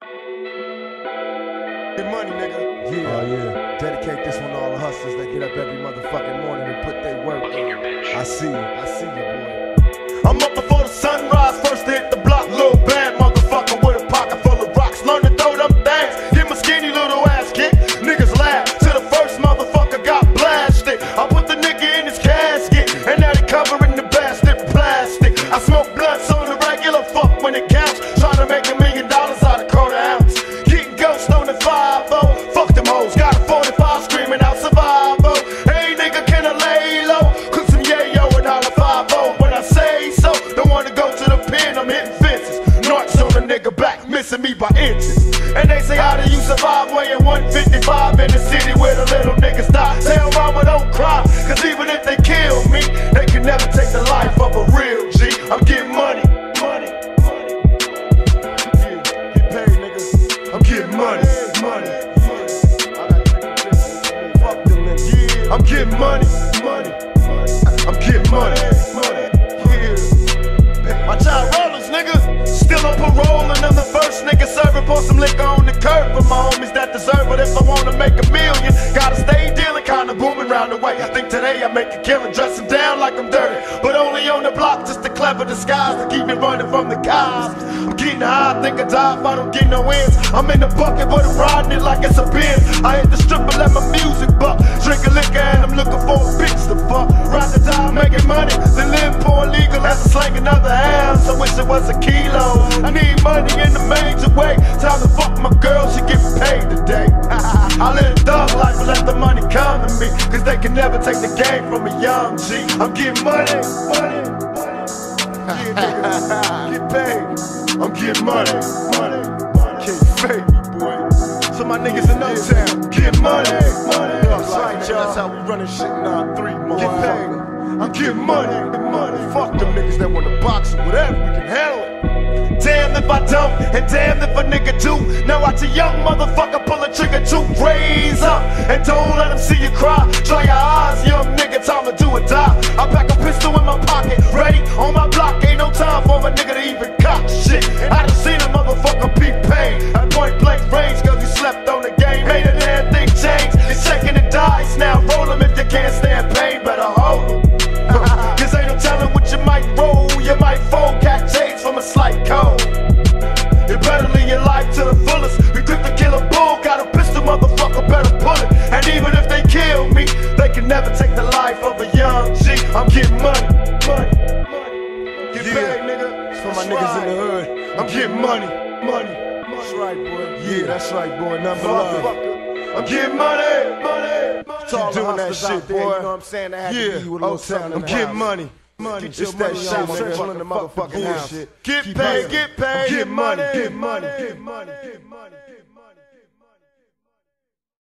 Get money, nigga. Yeah. Oh, yeah. Dedicate this one to all the hustlers that get up every motherfucking morning and put their work in. I see you, boy. I'm up before the sunrise, first to hit the block. Little bad motherfucker with a pocket full of rocks. Learn to throw them things, get my skinny little ass kicked. Niggas laugh till the first motherfucker got blasted. I put the nigga in his casket, and now they covering the bastard with plastic. I smoke blunts on the regular, fuck when it counts. Trying to make $1 million out of quarter ounce. Getting ghost on the 5-0. Fuck them hoes, got a 45 screaming out survival. Hey nigga, can I lay low? Cook some yayo and holla 5-0 when I say so. Don't wanna go to the pen, I'm hitting fences. Narcs on a nigga back, missing me by inches. And they say how do you survive weighing 155 in the city where the little niggas die? Tell mama don't cry, cause even if they kill me, they can never take the life of a real G. I'm getting money. I'm getting money. Fuck them niggas. I'm getting money. I'm getting money. My child rollers, nigga. Still on parole and I'm the first nigga serving. Pour some liquor on the curb for my homies that deserve it. If I wanna make $1 million, gotta stay dealing, kinda booming round the way. I think today I make a killing, dressing down like I'm dirty, but only on the block, just a clever disguise to keep me running from the cops. I'm getting high, I think I die if I don't get no ends. I'm in the bucket, but I'm riding it like it's a Benz. I hit the strip and let my music buck. Drinking liquor and I'm looking for a bitch to fuck. Ride the time, making money, then live poor legal as I slang another ounce. I wish it was a kilo. I need money in a major way. Time to fuck my girl, she get paid today. I live a thug life and let the money come to me, cause they can never take the game from a young G. I'm getting money. Yeah, nigga, get paid. I'm getting money. Can't fake me, boy. So my niggas in uptown, get money. That's right, y'all. That's how we running shit now. 3 more. Get paid. I'm getting money. Fuck them niggas that wanna box or whatever. We can handle it. Damn if I don't, and damn if a nigga do. Now watch a young motherfucker pull a trigger to raise up, and don't let him see you cry. Dry your eyes, young nigga, time to do or die. I pack a pistol in my pocket, ready on my block. Ain't no time for a nigga to even cop shit. I done seen a motherfucker be paid at point blank range, cause he slept on the game. Made a damn thing change, it's checking the dice. Now roll him if you can't stand pain, better hold him. Cause ain't no telling what you might roll. You might fold, catch J's from a slight cold. You better live your life to the fullest. We quick to kill a bull, got a pistol, motherfucker, better pull it. And even if they kill me, they can never take the life of a young G. I'm getting money. Get paid, nigga. It's for my niggas in the hood. I'm getting money. That's right, boy. Yeah, that's right, boy. Number love. I'm getting money. Keep doing that shit, boy. You know what I'm saying? Yeah, I'm getting money. It's that shit, central in the motherfucking house. Get paid, get money.